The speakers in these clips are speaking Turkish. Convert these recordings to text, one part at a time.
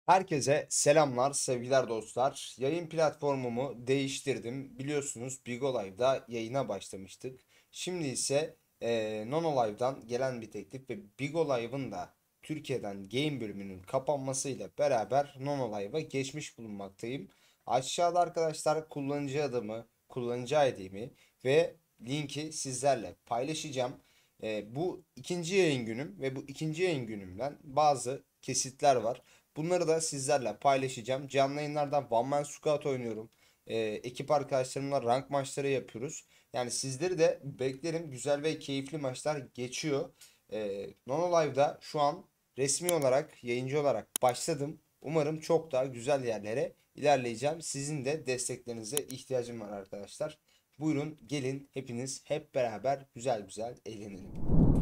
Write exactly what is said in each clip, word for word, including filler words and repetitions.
Herkese selamlar, sevgiler dostlar. Yayın platformumu değiştirdim. Biliyorsunuz Bigo Live'da yayına başlamıştık. Şimdi ise eee Nono Live'dan gelen bir teklif ve Bigo Live'ın da Türkiye'den game bölümünün kapanmasıyla beraber Nono Live'a geçmiş bulunmaktayım. Aşağıda arkadaşlar kullanıcı adımı, kullanıcı I D'mi ve linki sizlerle paylaşacağım. Eee, bu ikinci yayın günüm ve bu ikinci yayın günümden bazı kesitler var. Bunları da sizlerle paylaşacağım. Canlı yayınlarda One Man Squad oynuyorum. Ee, ekip arkadaşlarımla rank maçları yapıyoruz. Yani sizleri de beklerim. Güzel ve keyifli maçlar geçiyor. Ee, Nono Live'da şu an resmi olarak, yayıncı olarak başladım. Umarım çok daha güzel yerlere ilerleyeceğim. Sizin de desteklerinize ihtiyacım var arkadaşlar. Buyurun gelin hepiniz hep beraber güzel güzel eğlenelim.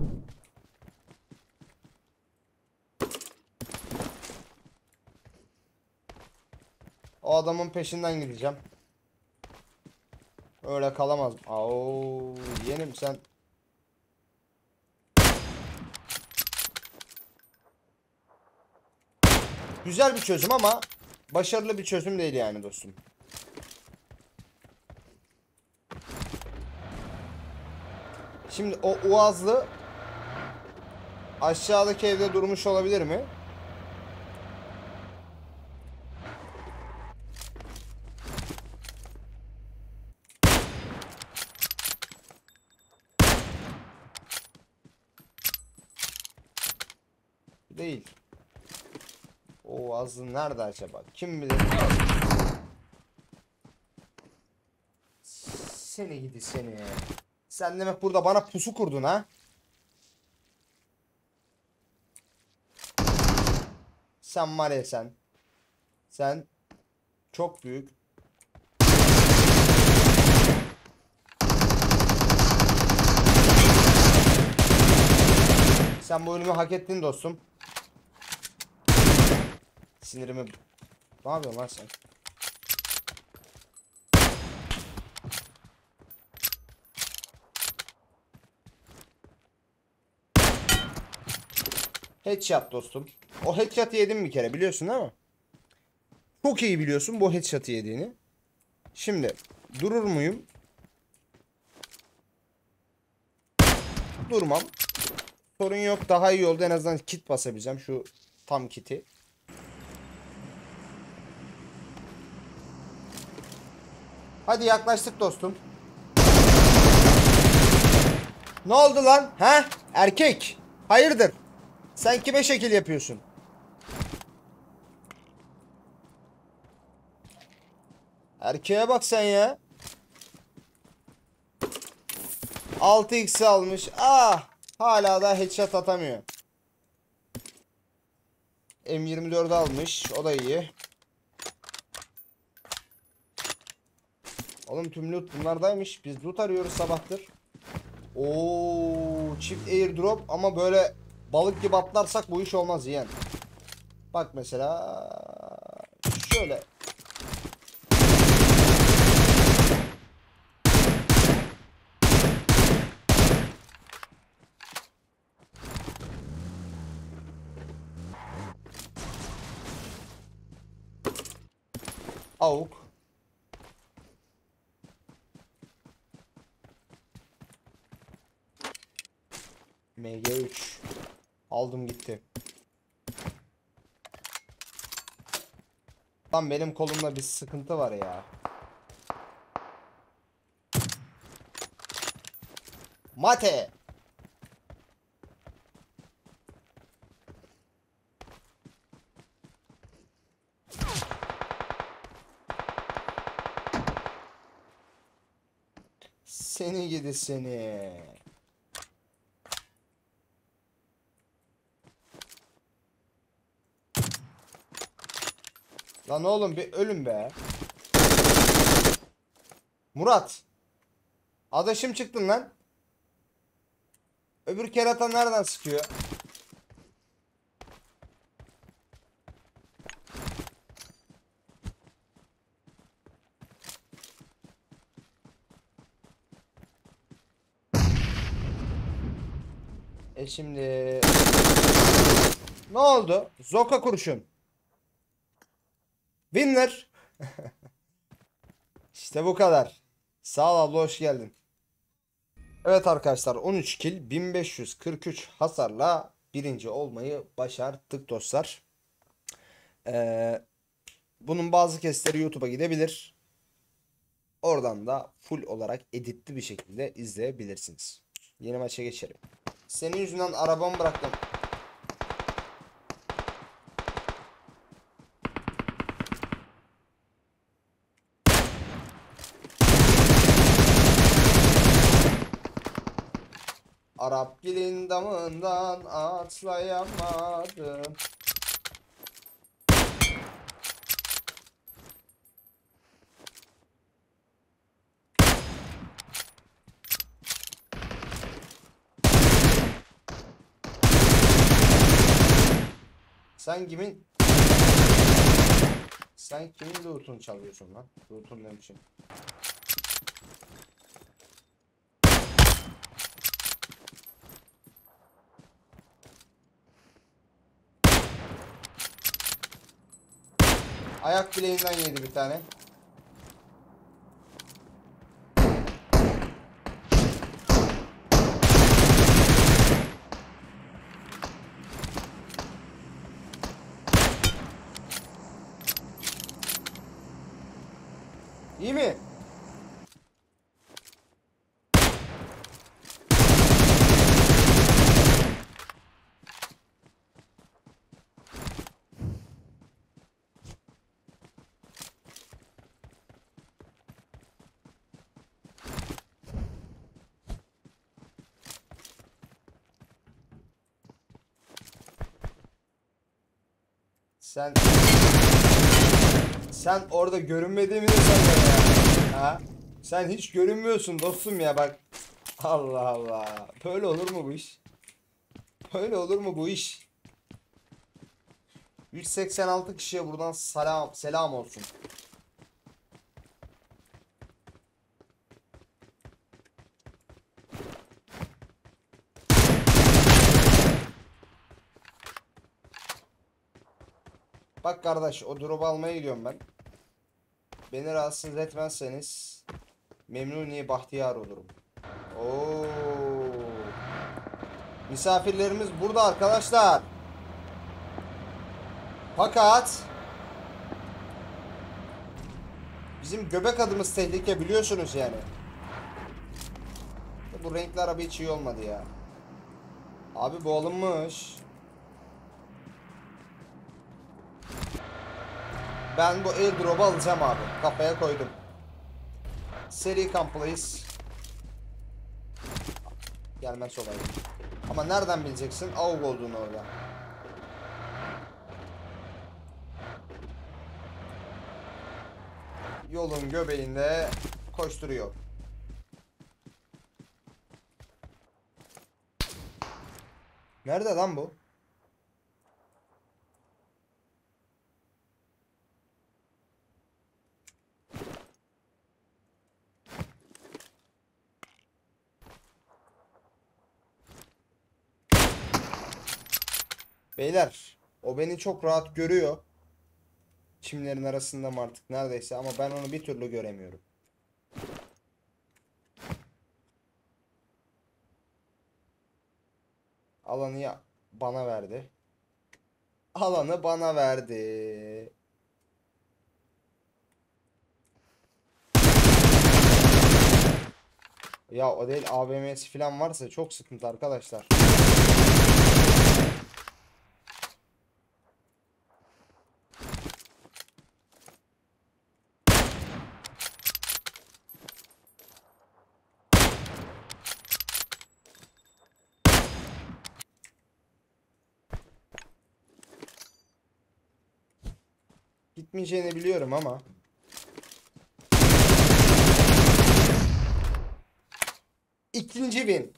O adamın peşinden gideceğim. Öyle kalamaz. Oo, yeğenim sen. Güzel bir çözüm ama başarılı bir çözüm değil yani dostum. Şimdi o Uazlı aşağıdaki evde durmuş olabilir mi? Değil. O Uazlı nerede acaba? Kim bilir? Seni gidi seni. Sen demek burada bana pusu kurdun ha? Sen var ya sen. Sen çok büyük. Sen bu ölümü hak ettin dostum. Sinirimi... Ne yapıyorsun lan sen? Headshot dostum. O headshot'ı yedim bir kere biliyorsun değil mi? Çok iyi biliyorsun bu headshot'ı yediğini. Şimdi durur muyum? Durmam. Sorun yok. Daha iyi oldu. En azından kit basabileceğim. Şu tam kiti. Hadi yaklaştık dostum. Ne oldu lan? He? Erkek. Hayırdır? Sen kime şekil yapıyorsun? Erkeğe bak sen ya. altı x almış. Ah! Hala da headshot atamıyor. M yirmi dördü almış. O da iyi. Oğlum tüm loot bunlardaymış. Biz loot arıyoruz sabahtır. Oo, çift airdrop ama böyle balık gibi atlarsak bu iş olmaz yani. Bak mesela şöyle. Avuk. M G üç. Aldım gitti. Lan benim kolumda bir sıkıntı var ya. Mate. Seni gidi seni. Lan oğlum bir ölüm be. Murat. Adaşım çıktın lan. Öbür kerata nereden sıkıyor? E şimdi ne oldu? Zoka kurşun. Winner. İşte bu kadar. Sağ ol abla, hoş geldin. Evet arkadaşlar, on üç kill bin beş yüz kırk üç hasarla birinci olmayı başardık dostlar. Ee, bunun bazı kesitleri YouTube'a gidebilir. Oradan da full olarak editli bir şekilde izleyebilirsiniz. Yeni maça geçelim. Senin yüzünden arabamı bıraktım. Arap gelin damından atlayamadım. Sen kimin Sen kimin loot'unu çalıyorsun lan? Loot'un demişim. Ayak bileğinden yedi bir tane. İyi mi? Sen Sen orada görünmediğimi de sanıyorsun ya. Ha? Sen hiç görünmüyorsun dostum ya, bak. Allah Allah. Böyle olur mu bu iş? Böyle olur mu bu iş? yüz seksen altı kişiye buradan selam selam olsun. Bak kardeş, o drop'u almaya gidiyorum ben. Beni rahatsız etmezseniz memnuniye bahtiyar olurum. Oo. Misafirlerimiz burada arkadaşlar. Fakat bizim göbek adımız tehlike, biliyorsunuz yani. Bu renkli araba hiç iyi olmadı ya. Abi bu alınmış. Ben bu airdrop'u alacağım abi. Kafaya koydum. Seri come please. Gelmez olayım. Ama nereden bileceksin A U G olduğunu orada? Yolun göbeğinde koşturuyor. Nerede lan bu? Beyler, o beni çok rahat görüyor. Çimlerin arasında mı artık neredeyse, ama ben onu bir türlü göremiyorum. Alanı ya bana verdi. Alanı bana verdi. Ya o değil, A V M'si falan varsa çok sıkıntı arkadaşlar. Gitmeyeceğini biliyorum ama. İkinci win.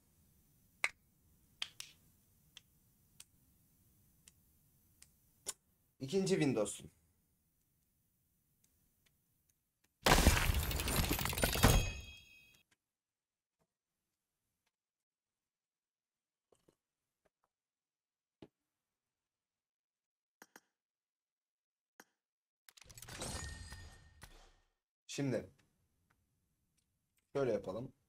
İkinci win dostum. Şimdi şöyle yapalım.